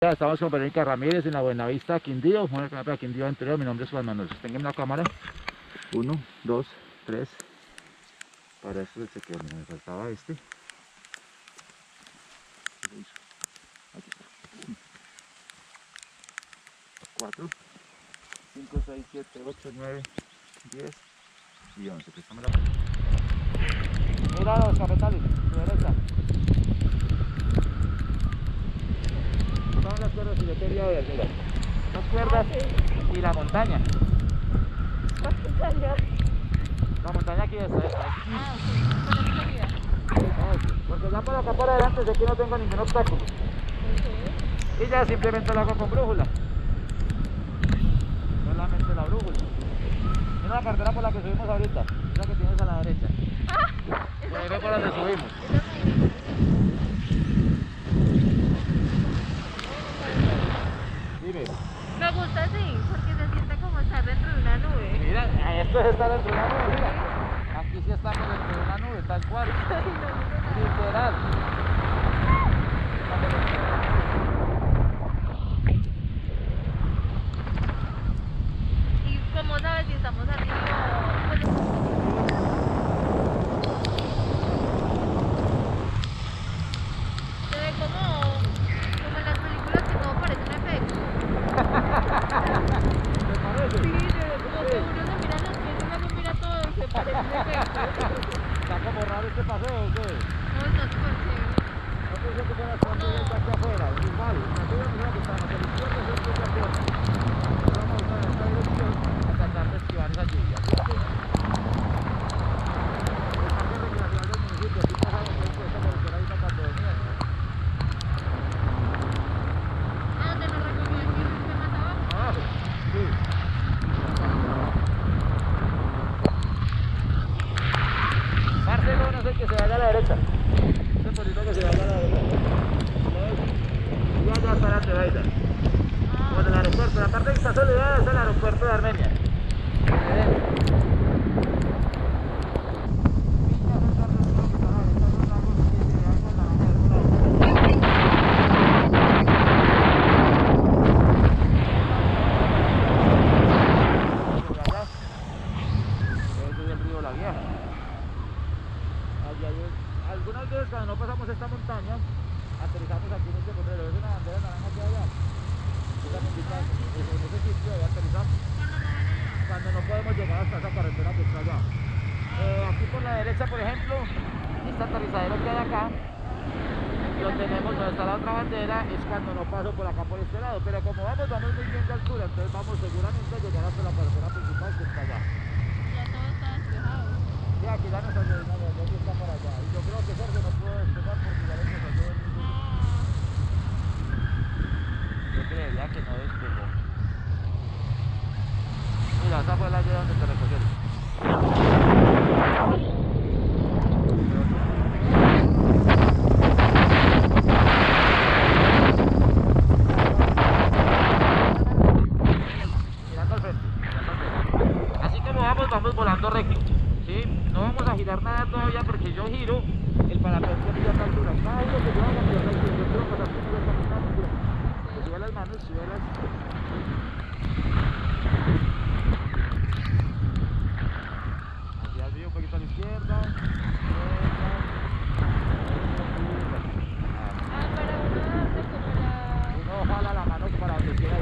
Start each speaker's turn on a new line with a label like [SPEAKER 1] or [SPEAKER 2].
[SPEAKER 1] Ya estamos con Verónica Ramírez en la Buenavista Quindío. Bueno, el canal Quindío anterior. Mi nombre es Juan Manuel. Sostengan la cámara. 1, 2, 3. Para esto se quedó. Me faltaba este. Aquí está. 4, 5, 6, 7, 8, 9, 10 y 11. Préstame la mano. Mira los cafetales, tu derecha. Son las cuerdas que yo quería ver, mira. Las cuerdas y la montaña. La montaña aquí está.
[SPEAKER 2] Ah, ok. ¿Cuál es la salida?
[SPEAKER 1] Porque ya por acá para adelante sé que no tengo ningún obstáculo. Y ya simplemente lo hago con brújula. Solamente la brújula. Mira la carretera por la que subimos ahorita. Es la que tienes a la derecha. Y ahí ve por donde subimos. Dime.
[SPEAKER 2] Me gusta así, porque se siente como estar dentro de una nube.
[SPEAKER 1] Mira, esto es estar dentro de una nube, mira. Aquí sí estamos dentro de una nube, tal cual. Literal.
[SPEAKER 2] ¿Y cómo sabes si estamos arriba o...? Se ve como en las películas que todo parece un efecto.
[SPEAKER 1] ¿Te parece?
[SPEAKER 2] Sí, como que uno se mira los pies y uno mira todo y se parece un efecto.
[SPEAKER 1] Está como raro este paseo, ¿o qué?
[SPEAKER 2] No, está súper chévere.
[SPEAKER 1] No pensé que fuera tan bien aquí afuera, igual. Aquí vamos a que estamos en el izquierdo, es el que afuera. Vamos a usar esta dirección a tratar de esquivar esa lluvia. ¿Sí? El parque recreacional del municipio, aquí pasamos por esta carretera ahí para Santo Domingo.
[SPEAKER 2] ¿A dónde nos recogió el que más abajo?
[SPEAKER 1] Abajo, sí. Barcelona es el que se vaya a la derecha. Este polito que se vaya a la derecha. Y allá está la Tebaida. Como del aeropuerto. La parte que está soledad es el aeropuerto de Armenia. Algunas veces cuando no pasamos esta montaña, aterrizamos aquí en este potrero. ¿Ves una bandera naranja aquí allá? Esa me indica en ese sitio, ahí aterrizamos. Cuando no podemos llegar hasta esa carretera que está allá. Aquí por la derecha, por ejemplo, este aterrizadero que hay acá, lo tenemos donde está la otra bandera, es cuando no paso por acá por este lado. Pero como vamos muy bien de altura, entonces vamos seguramente a llegar hasta la carretera principal que está allá.
[SPEAKER 2] Ya todo está despejado.
[SPEAKER 1] Sí, aquí ya nos ayudamos, aquí está para allá. Y yo creo que Sergio no pudo despegar porque ya le nos ayudó en ningún. Yo creería que no despegó. Mira, esa fue la llave donde te recogieron. Mirando al frente, mirando al frente. Así como vamos volando recto. ¿Sí? No vamos a girar nada todavía porque yo giro el parapente a esta altura. Cada giro que yo haga, yo quiero pasar por esta altura. Que sube las manos, sube las... Así al un poquito a la izquierda.
[SPEAKER 2] Ah, para uno darse como la...
[SPEAKER 1] Uno jala la mano para donde quiera